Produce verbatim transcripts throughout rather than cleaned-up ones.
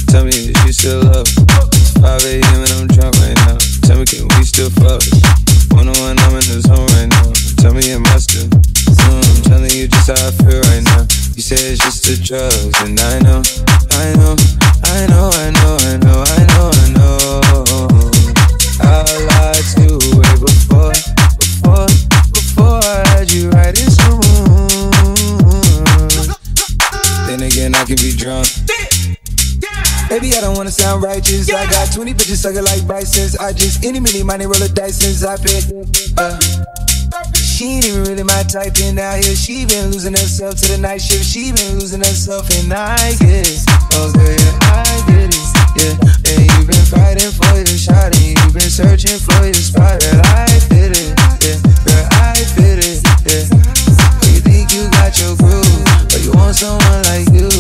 Tell me if you still love me. It's five A M and I'm drunk right now. Tell me, can we still fuck? One on one, I'm in the zone right now. Tell me, am I still? Mm, I'm telling you just how I feel right now. You say it's just the drugs, and I know, I know, I know, I know, I know, I know, I know. I lied to you way before, before, before I had you right in some room. Then again, I can be drunk. Baby, I don't wanna sound righteous. I got twenty bitches sucking like Bisons. I just any mini money roll a dice since I picked. Uh, she ain't even really my type, and out here she been losing herself to the night shift. She been losing herself, and I get it. Oh girl, yeah, I get it. Yeah, and you've been fighting for your shot, and you've been searching for your spot. Girl, I fit it. Yeah, girl, I fit it. Yeah, you think you got your groove, but you want someone like you.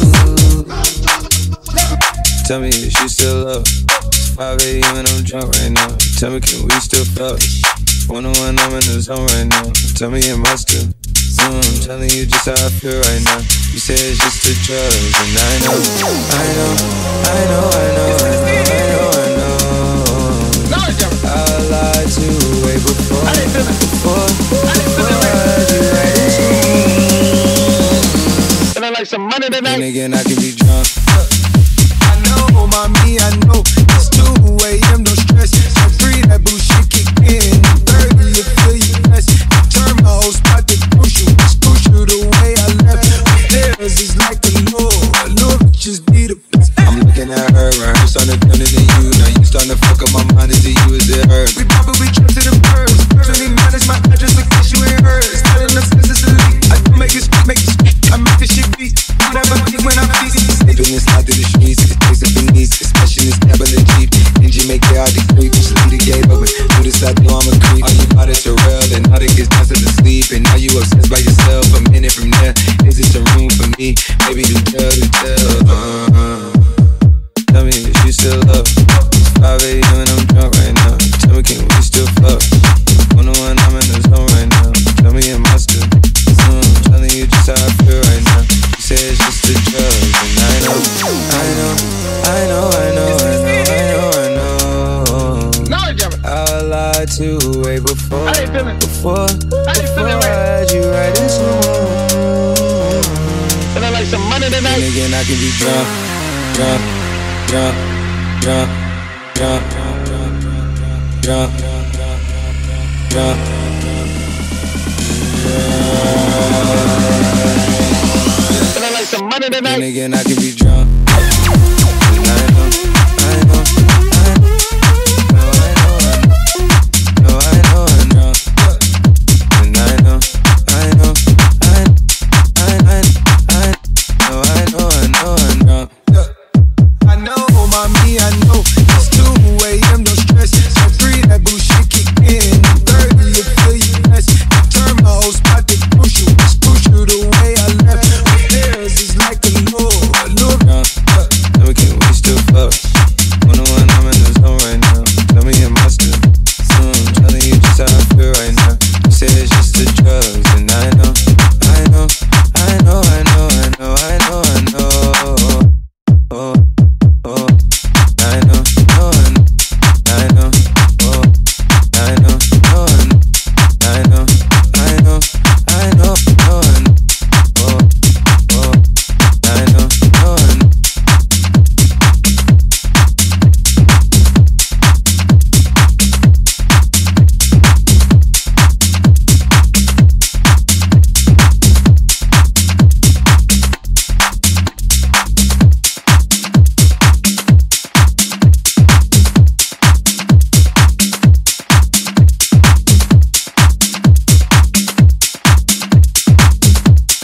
Tell me if you still love me. It's five A M and I'm drunk right now. Tell me, can we still fuck? One on one, I'm in the zone right now. Tell me, am I still? Mm, I'm telling you just how I feel right now. You say it's just the drugs, and I know, I know, I know, I know, I know, I know, I know. I lied to you way before, before, before I had you right into. And I like some money tonight. And again, I can be drunk. Oh, mommy, I know it's two A M, no stress. So free that bullshit kick in. thirty, you feel you best. Turn my whole spot to push you. Push you the way I left. Theirs is like the law. Lord, just be the best. I'm looking at her, and her starting to turn into you. Now you starting to fuck up my mind. Is it you, is it her? We probably trip to the birds. twenty-nine is my address, in case you ain't heard. Starting up since it's elite. I do make it speak, make it speak. I make this shit beat. Whatever think when I beat. Sleeping inside through the streets. Especially this cab in the Jeep. Engine make it hard to creep. Just leave the gate open. Do this, I know I'm a creep. All you bought is Terrell, and now they get dancing to sleep. And now you obsessed by yourself. A minute from there, is this a room for me? Maybe do tell, do tell. Uh-huh. Tell me if you still love me. It's five A M and I'm drunk right now. Tell me, can we still fuck? One on one, I'm in the zone right now. Tell me, am I still? Mm, I'm telling you just how I feel right now. You say it's just the drugs, and I know, I know. I know, I know, I know, I know, I know. I lied to you way before, before, before I had you right in some room. And I like some money tonight. And again, I can be drunk, drunk, drunk, drunk, drunk, drunk, drunk, and I like some money tonight. And again, I can be drunk.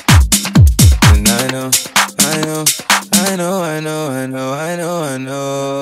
I know, I know, I know, I know, I know, I know.